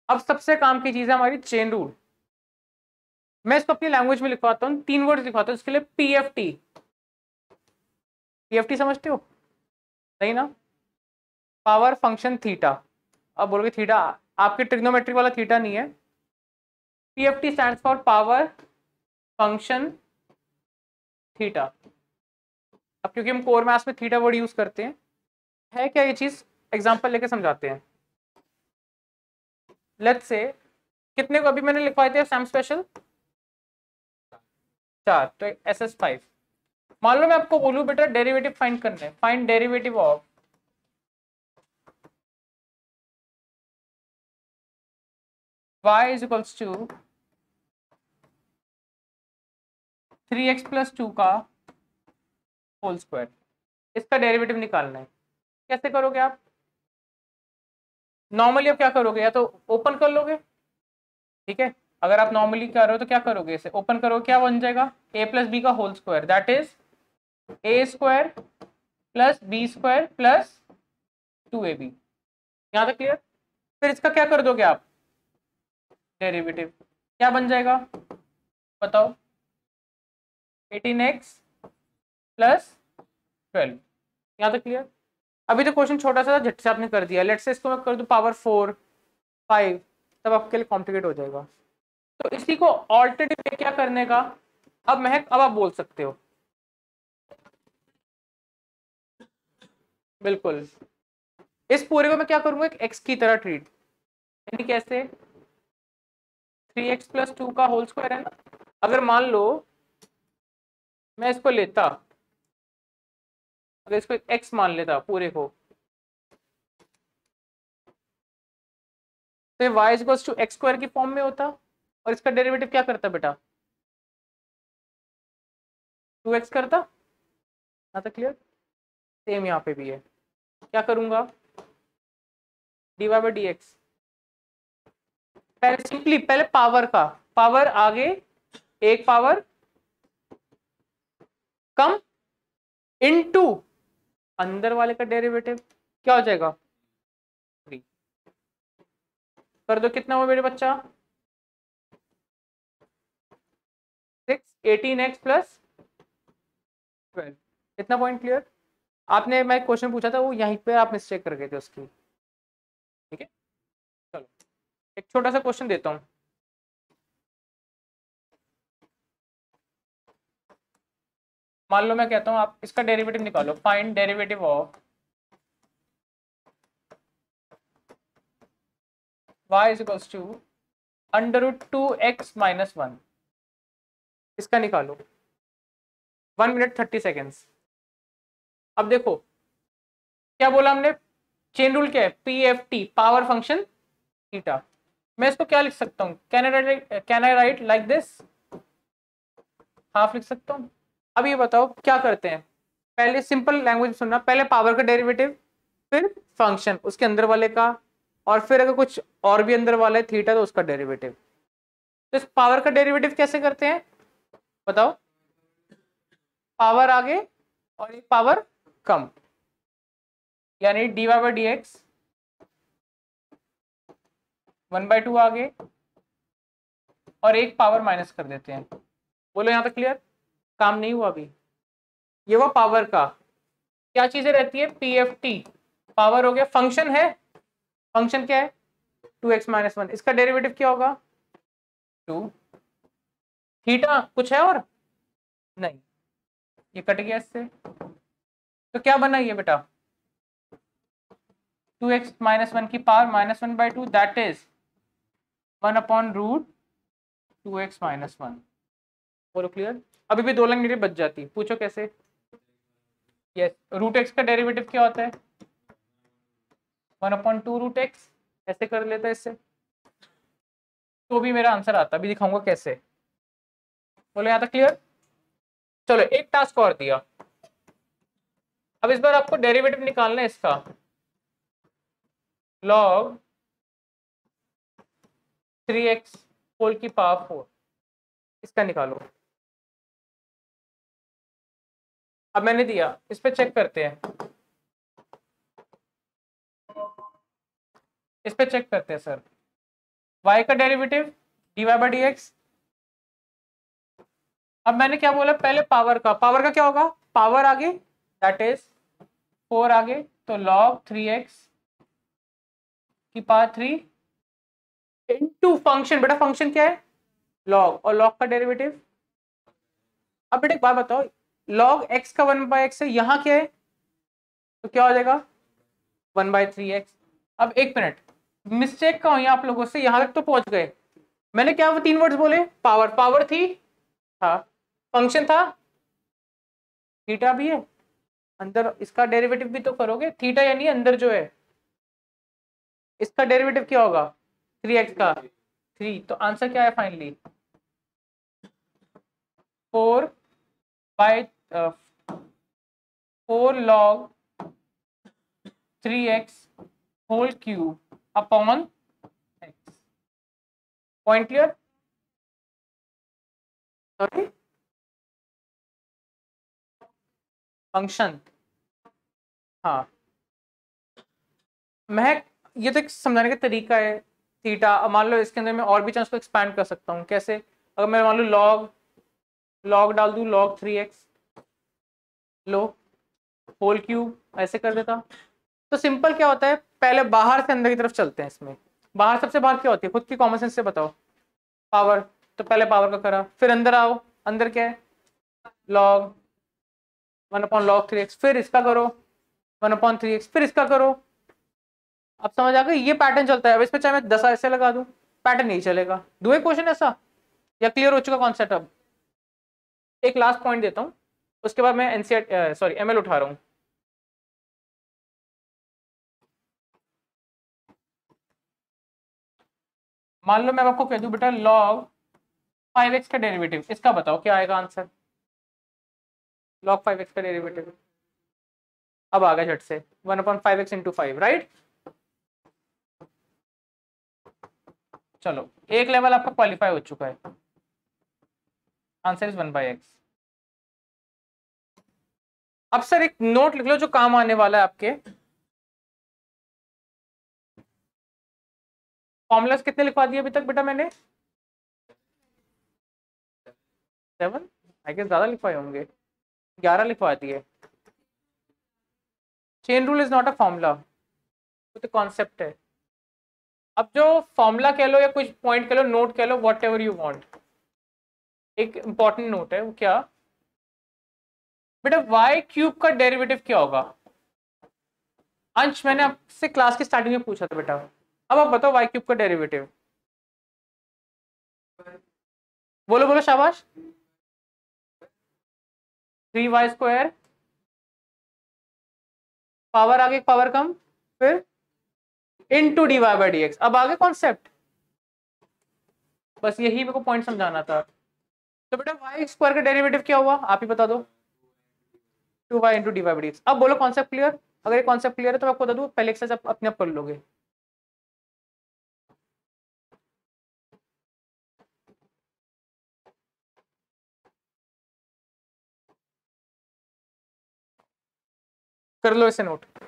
अब सबसे काम की चीज है हमारी चेन रूल। मैं इसको अपनी लैंग्वेज में लिखवाता हूँ, 3 वर्ड लिखवाता हूँ इसके लिए, पीएफटी। पीएफटी समझते हो? नहीं ना? Power function theta. अब बोलोगे थीटा आपके ट्रिग्नोमेट्री वाला थीटा नहीं है। PFT stands for power function theta. अब क्योंकि हम कोर मैथ्स में थीटा वर्ड यूज करते हैं, है क्या ये चीज, एग्जांपल लेके समझाते हैं। लेट्स से कितने को अभी मैंने लिखवाए थे सैम स्पेशल, 4, तो SS5। मान लो मैं आपको बोलूं बेटा डेरिवेटिव फाइंड करना है, find derivative of y is equals to 3x+2 का होल स्क्वायर। इसका डेरिवेटिव निकालना है। कैसे करोगे आप? नॉर्मली आप क्या करोगे, या तो ओपन कर लोगे, ठीक है। अगर आप नॉर्मली कर रहे हो तो क्या करोगे, इसे ओपन करोगे, क्या बन जाएगा, a+b का whole square, that is a² + b² + 2ab। यहां तक क्लियर? फिर इसका क्या कर दोगे आप, डेरिवेटिव, क्या बन जाएगा बताओ, 18x + 12। यहां तक क्लियर? अभी तो क्वेश्चन छोटा सा झट से आपने कर दिया। लेट्स से इसको मैं कर दूं पावर 4, 5, तब आपके लिए कॉम्प्लिकेट हो जाएगा। तो इसी को ऑल्टरनेटिव क्या करने का, अब महक अब आप बोल सकते हो। बिल्कुल, इस पूरे को मैं क्या करूंगा, एक एक्स की तरह ट्रीट, यानी कैसे, 3x+2 का होल स्क्वायर है ना। अगर मान लो मैं इसको लेता, अगर इसको एक्स मान लेता पूरे को, तो y इक्वल्स टू x² की फॉर्म में होता, और इसका डेरिवेटिव क्या करता बेटा, 2x करता। यहाँ तक क्लियर? सेम यहाँ पे भी है, क्या करूंगा, dy/dx। पहले सिंपली पहले पावर का, पावर आगे एक पावर कम इनटू अंदर वाले का डेरिवेटिव, क्या हो जाएगा, 3। कर दो, कितना हुआ मेरे बच्चा, 6, 18x + 12। इतना पॉइंट क्लियर? आपने, मैं क्वेश्चन पूछा था वो यहीं पे आप मिस्टेक कर गए थे उसकी, ठीक है। चलो एक छोटा सा क्वेश्चन देता हूं। मान लो मैं कहता हूं आप इसका डेरिवेटिव निकालो, find derivative of y is equals to √2x - 1। इसका निकालो, 1 मिनट 30 सेकेंड्स। अब देखो क्या बोला हमने, चेन रूल क्या है, पीएफटी, पावर फंक्शन थीटा। मैं इसको क्या लिख सकता हूँ, can I write like this, half लिख सकता हूँ। अब ये बताओ क्या करते हैं, पहले सिंपल लैंग्वेज सुनना, पहले पावर का डेरिवेटिव, फिर फंक्शन उसके अंदर वाले का, और फिर अगर कुछ और भी अंदर वाला है थीटा तो उसका डेरिवेटिव। तो इस पावर का डेरिवेटिव कैसे करते हैं बताओ, पावर आगे और एक पावर कम, यानी dy/dx 1/2 आगे और एक पावर माइनस कर देते हैं। बोलो यहाँ तक क्लियर? काम नहीं हुआ अभी? ये वो पावर का क्या चीजें रहती है, पीएफटी, पावर हो गया, फंक्शन है, फंक्शन क्या है, 2x - 1, इसका डेरिवेटिव क्या होगा, 2। थीटा कुछ है और नहीं, ये कट गया इससे, तो क्या बना ये बेटा, 2x - 1 की पावर -1/2, दैट इज 1/√2x - 1। बोलो क्लियर? अभी भी 2 लाइन मेरी बच जाती, पूछो कैसे। यस, √x का डेरिवेटिव क्या होता है, 1/2√x, ऐसे कर लेता है इससे, तो भी मेरा आंसर आता, अभी दिखाऊंगा कैसे। बोलो यहाँ तक क्लियर? चलो एक टास्क और दिया, अब इस बार आपको डेरिवेटिव निकालना है इसका, log 3x होल की पावर 4, इसका निकालो। अब मैंने दिया, इस पे चेक करते हैं, इस पे चेक करते हैं सर। y का derivative dy by D X. अब मैंने क्या बोला पहले, पावर का क्या होगा, पावर आगे दैट इज 4 आगे, तो log 3x की पावर 3 इनटू फंक्शन, बेटा फंक्शन क्या है log, और log का डेरिवेटिव। अब बेटा एक बात बताओ, log x का 1/x है, यहाँ क्या है, तो क्या हो जाएगा 1/3x। अब एक मिनट, मिस्टेक का हुई आप लोगों से, यहां तक तो पहुंच गए। मैंने क्या वो 3 वर्ड्स बोले, पावर थी, हाँ फंक्शन था, थीटा भी है, अंदर इसका डेरिवेटिव भी तो करोगे, थीटा यानी अंदर जो है इसका डेरिवेटिव क्या होगा 3x का 3, तो आंसर क्या है finally 4 by 4 log 3x whole cube upon x। Point clear? Sorry function, हाँ महक, ये तो एक समझाने का तरीका है। थीटा, अब मान लो इसके अंदर मैं और भी चांस को एक्सपैंड कर सकता हूँ, कैसे, अगर मैं मान लो लॉग डाल दूँ log 3x लो होल क्यूब, ऐसे कर देता। तो सिंपल क्या होता है, पहले बाहर से अंदर की तरफ चलते हैं इसमें। बाहर सबसे बाहर क्या होती है, खुद की कॉमन सेंस से बताओ, पावर, तो पहले पावर का करा, फिर अंदर आओ, अंदर क्या है log 1/log 3x, फिर इसका करो 1/3x, फिर इसका करो। अब समझ आ गई, ये पैटर्न चलता है। अब इसमें चाहे मैं 10 ऐसे लगा दूं, पैटर्न नहीं चलेगा। दो एक क्वेश्चन ऐसा, या क्लियर हो चुका कॉन्सेप्ट? अब एक लास्ट पॉइंट देता हूं, उसके बाद मैं एनसीईआरटी सॉरी एमएल उठा रहा हूं। मान लो मैं आपको कह दूं बेटा log 5x का डेरिवेटिव, इसका बताओ क्या आएगा आंसर, log 5x का डेरिवेटिव। अब आ गया झट से 1/5x इंटू 5, राइट। चलो एक लेवल आपका क्वालिफाई हो चुका है, आंसर इज 1/x। अब सर एक नोट लिख लो जो काम आने वाला है आपके, फॉर्मूलाज कितने लिखवा दिए अभी तक बेटा मैंने, 7 आई गेस, ज्यादा लिखवाए होंगे, 11 लिखवा दिए। Chain rule is not a formula, वो तो कॉन्सेप्ट है। अब जो फॉर्मूला कह लो या कुछ पॉइंट कह लो, नोट कह लो, वॉट एवर यू वॉन्ट, एक इंपॉर्टेंट नोट है, वो क्या बेटा, वाई क्यूब का डेरिवेटिव क्या होगा। अंश मैंने आपसे क्लास की स्टार्टिंग में पूछा था बेटा, अब आप बताओ वाई क्यूब का डेरिवेटिव। बोलो बोलो शाबाश, 3y², पावर आगे पावर कम, फिर into D Y by D X. अब आगे कॉन्सेप्ट, बस यही मेरे को पॉइंट समझाना था। तो बेटा y² का डेरिवेटिव क्या हुआ, आप ही बता दो, 2y into D Y by D X. अब बोलो कॉन्सेप्ट क्लियर, अगर ये कॉन्सेप्ट क्लियर है तो मैं आपको बता दूं, पहले एक्सरसाइज आप अपने आप कर लोगे। कर लो इसे नोट।